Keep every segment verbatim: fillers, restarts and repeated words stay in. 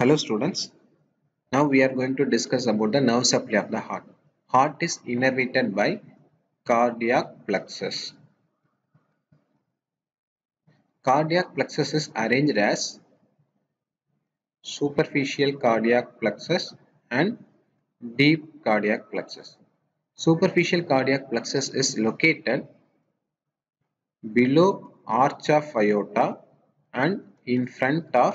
Hello students, now we are going to discuss about the nerve supply of the heart. Heart is innervated by cardiac plexus. Cardiac plexus is arranged as superficial cardiac plexus and deep cardiac plexus. Superficial cardiac plexus is located below arch of aorta and in front of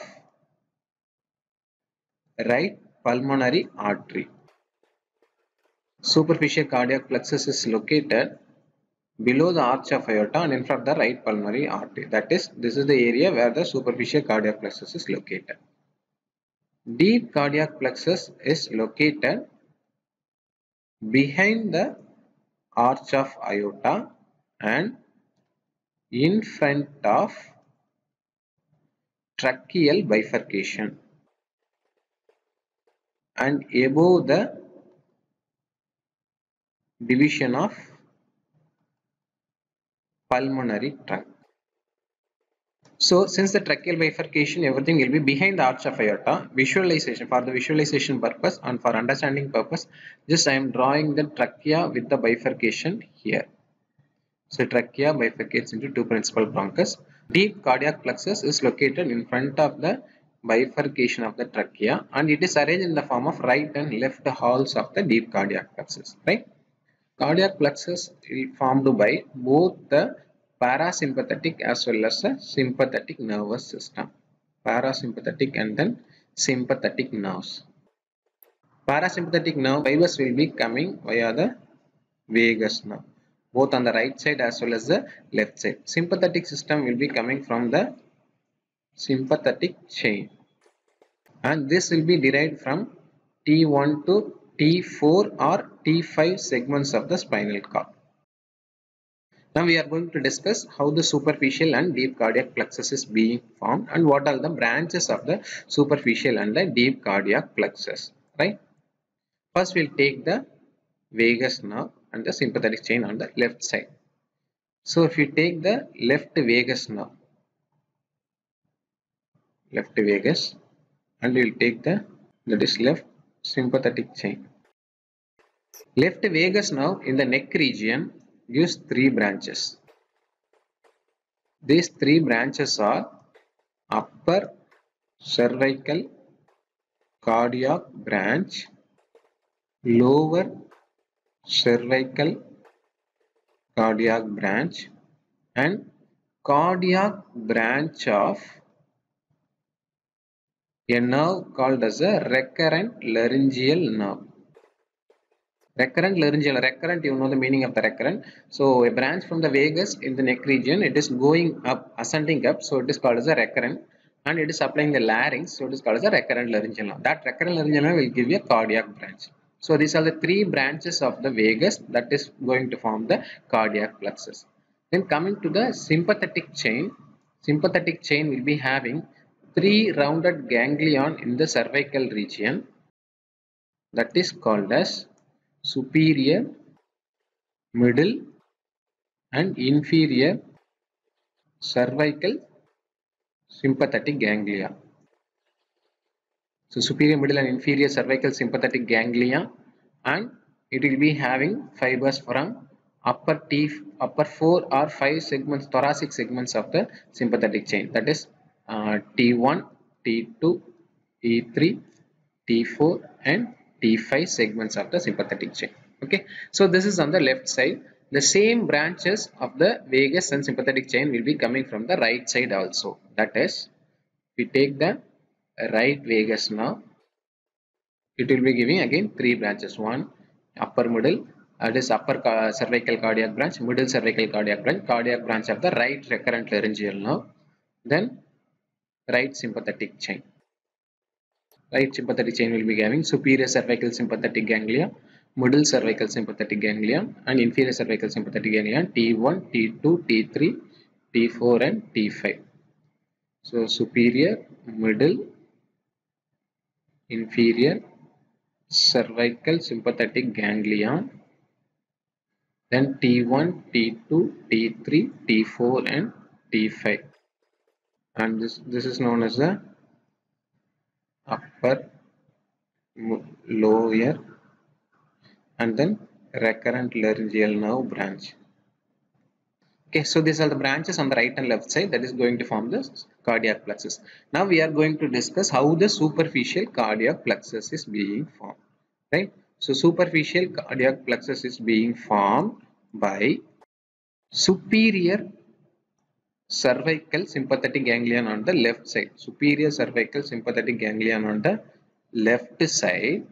right pulmonary artery. Superficial cardiac plexus is located below the arch of aorta and in front of the right pulmonary artery. That is, this is the area where the superficial cardiac plexus is located. Deep cardiac plexus is located behind the arch of aorta and in front of tracheal bifurcation and above the division of pulmonary trunk. So, since the tracheal bifurcation, everything will be behind the arch of aorta. Visualization, for the visualization purpose and for understanding purpose, just I am drawing the trachea with the bifurcation here. So, trachea bifurcates into two principal bronchus. Deep cardiac plexus is located in front of the bifurcation of the trachea and it is arranged in the form of right and left halls of the deep cardiac plexus, right? Cardiac plexus is formed by both the parasympathetic as well as the sympathetic nervous system. Parasympathetic and then sympathetic nerves. Parasympathetic nerve fibers will be coming via the vagus nerve, both on the right side as well as the left side. Sympathetic system will be coming from the sympathetic chain, and this will be derived from T one to T four or T five segments of the spinal cord. Now we are going to discuss how the superficial and deep cardiac plexus is being formed and what are the branches of the superficial and the deep cardiac plexus, right? First we'll take the vagus nerve and the sympathetic chain on the left side. So if you take the left vagus nerve, left vagus, and we will take the that is left sympathetic chain. Left vagus nerve in the neck region gives three branches. These three branches are upper cervical cardiac branch, lower cervical cardiac branch, and cardiac branch of a nerve called as a recurrent laryngeal nerve. Recurrent laryngeal, recurrent, you know the meaning of the recurrent. So a branch from the vagus in the neck region, it is going up, ascending up, so it is called as a recurrent, and it is supplying the larynx, so it is called as a recurrent laryngeal nerve. That recurrent laryngeal nerve will give you a cardiac branch. So these are the three branches of the vagus that is going to form the cardiac plexus. Then coming to the sympathetic chain, sympathetic chain will be having three rounded ganglion in the cervical region that is called as superior, middle and inferior cervical sympathetic ganglia. So superior, middle and inferior cervical sympathetic ganglia, and it will be having fibers from upper T, upper four or five segments, thoracic segments of the sympathetic chain, that is uh, T one, T two, T three, T four and T five segments of the sympathetic chain. Okay, so this is on the left side. The same branches of the vagus and sympathetic chain will be coming from the right side also. That is, we take the right vagus nerve, it will be giving again three branches. One, upper middle, that is upper cervical cardiac branch, middle cervical cardiac branch, cardiac branch of the right recurrent laryngeal nerve, then right sympathetic chain. Right sympathetic chain will be having superior cervical sympathetic ganglia, middle cervical sympathetic ganglia and inferior cervical sympathetic ganglia T one, T two, T three, T four and T five. So superior, middle, inferior cervical sympathetic ganglia, then T one, T two, T three, T four and T five, and this this is known as the upper upper, lower, and then recurrent laryngeal nerve branch. Okay, so these are the branches on the right and left side that is going to form the cardiac plexus. Now we are going to discuss how the superficial cardiac plexus is being formed. Right? So superficial cardiac plexus is being formed by superior cervical sympathetic ganglion on the left side. Superior cervical sympathetic ganglion on the left side.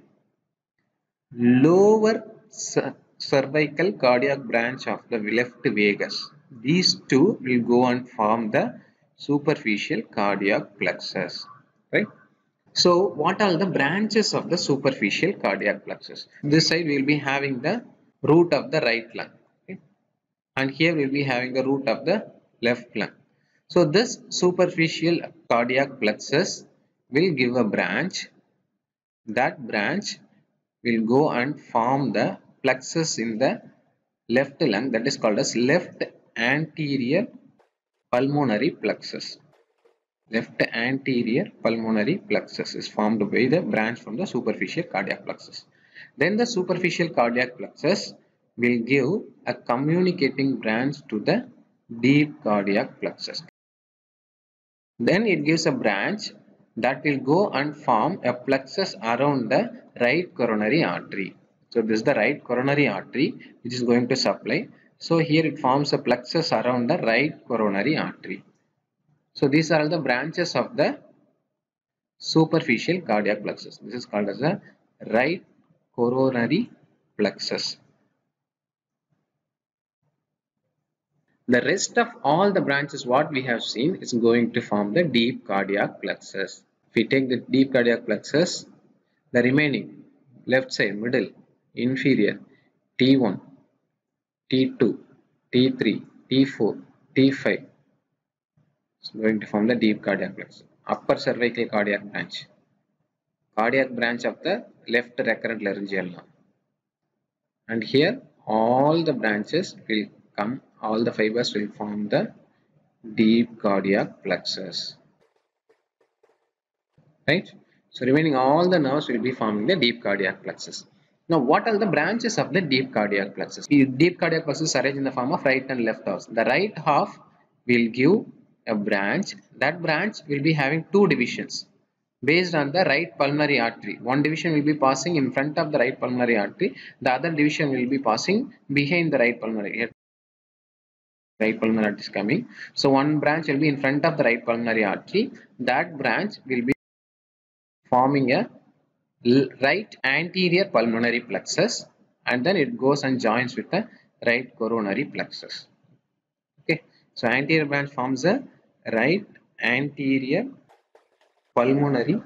Lower cervical cardiac branch of the left vagus. These two will go and form the superficial cardiac plexus. Right? So what are the branches of the superficial cardiac plexus? This side we will be having the root of the right lung. Okay? And here we will be having the root of the left lung. So this superficial cardiac plexus will give a branch. That branch will go and form the plexus in the left lung, that is called as left anterior pulmonary plexus. Left anterior pulmonary plexus is formed by the branch from the superficial cardiac plexus. Then the superficial cardiac plexus will give a communicating branch to the deep cardiac plexus. Then it gives a branch that will go and form a plexus around the right coronary artery. So this is the right coronary artery which is going to supply. So here it forms a plexus around the right coronary artery. So these are all the branches of the superficial cardiac plexus. This is called as the right coronary plexus. The rest of all the branches what we have seen is going to form the deep cardiac plexus. If we take the deep cardiac plexus, the remaining left side, middle, inferior, T one, T two, T three, T four, T five is going to form the deep cardiac plexus. Upper cervical cardiac branch, cardiac branch of the left recurrent laryngeal nerve. And here all the branches will come, all the fibers will form the deep cardiac plexus. Right? So remaining all the nerves will be forming the deep cardiac plexus. Now what are the branches of the deep cardiac plexus? The deep cardiac plexus is arranged in the form of right and left halves. The right half will give a branch. That branch will be having two divisions based on the right pulmonary artery. One division will be passing in front of the right pulmonary artery. The other division will be passing behind the right pulmonary artery. Right pulmonary artery is coming. So one branch will be in front of the right pulmonary artery. That branch will be forming a right anterior pulmonary plexus, and then it goes and joins with the right coronary plexus. Okay, so anterior branch forms a right anterior pulmonary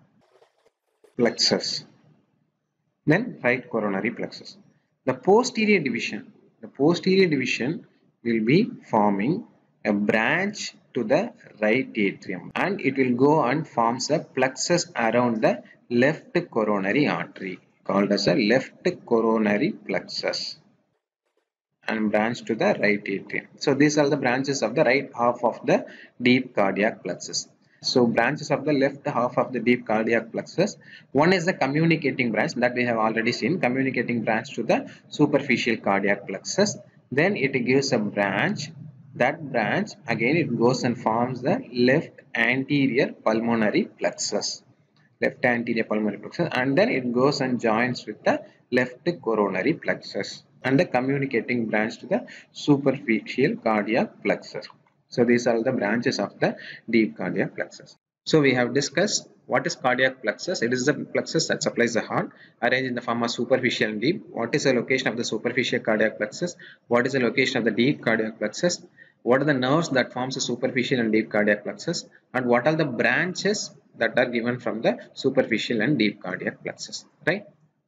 plexus, then right coronary plexus. The posterior division, the posterior division will be forming a branch to the right atrium, and it will go and forms a plexus around the left coronary artery called as a left coronary plexus and branch to the right atrium. So these are the branches of the right half of the deep cardiac plexus. So branches of the left half of the deep cardiac plexus. One is the communicating branch that we have already seen, communicating branch to the superficial cardiac plexus. Then it gives a branch. That branch again it goes and forms the left anterior pulmonary plexus. Left anterior pulmonary plexus, and then it goes and joins with the left coronary plexus and the communicating branch to the superficial cardiac plexus. So these are the branches of the deep cardiac plexus. So we have discussed what is cardiac plexus. It is the plexus that supplies the heart, arranged in the form of superficial and deep. What is the location of the superficial cardiac plexus? What is the location of the deep cardiac plexus? What are the nerves that forms the superficial and deep cardiac plexus? And what are the branches that are given from the superficial and deep cardiac plexus? Right?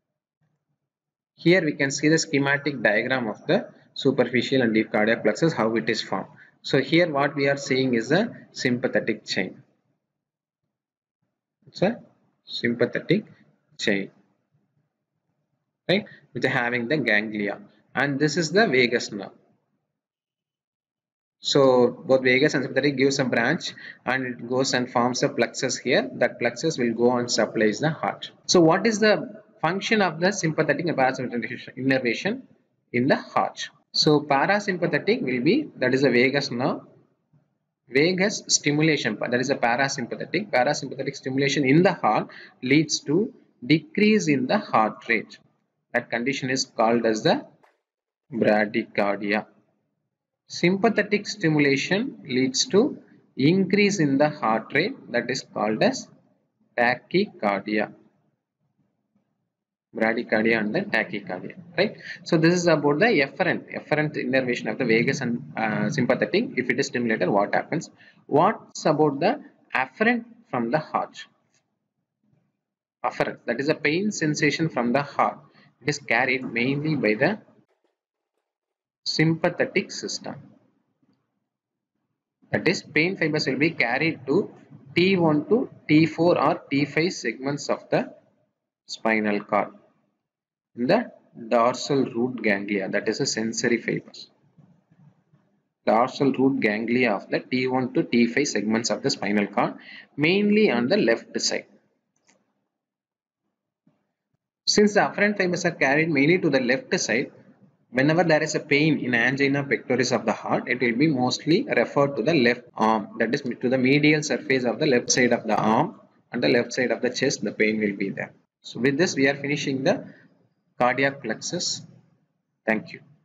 Here we can see the schematic diagram of the superficial and deep cardiac plexus, how it is formed. So here what we are seeing is a sympathetic chain. It's a sympathetic chain, right, which is having the ganglia, and this is the vagus nerve. So both vagus and sympathetic gives a branch and it goes and forms a plexus here. That plexus will go and supplies the heart. So what is the function of the sympathetic and parasympathetic innervation in the heart? So parasympathetic will be, that is a vagus nerve. Vagus stimulation, that is a parasympathetic. Parasympathetic stimulation in the heart leads to decrease in the heart rate. That condition is called as the bradycardia. Sympathetic stimulation leads to increase in the heart rate, that is called as tachycardia. Bradycardia and then tachycardia, right? So this is about the efferent, efferent innervation of the vagus and uh, sympathetic. If it is stimulated, what happens? What's about the afferent from the heart? Afferent, that is a pain sensation from the heart. It is carried mainly by the sympathetic system. That is, pain fibers will be carried to T one to T four or T five segments of the spinal cord in the dorsal root ganglia, that is a sensory fibers. Dorsal root ganglia of the T one to T five segments of the spinal cord, mainly on the left side. Since the afferent fibers are carried mainly to the left side, whenever there is a pain in angina pectoris of the heart, it will be mostly referred to the left arm, that is to the medial surface of the left side of the arm and the left side of the chest, the pain will be there. So with this we are finishing the cardiac plexus. Thank you.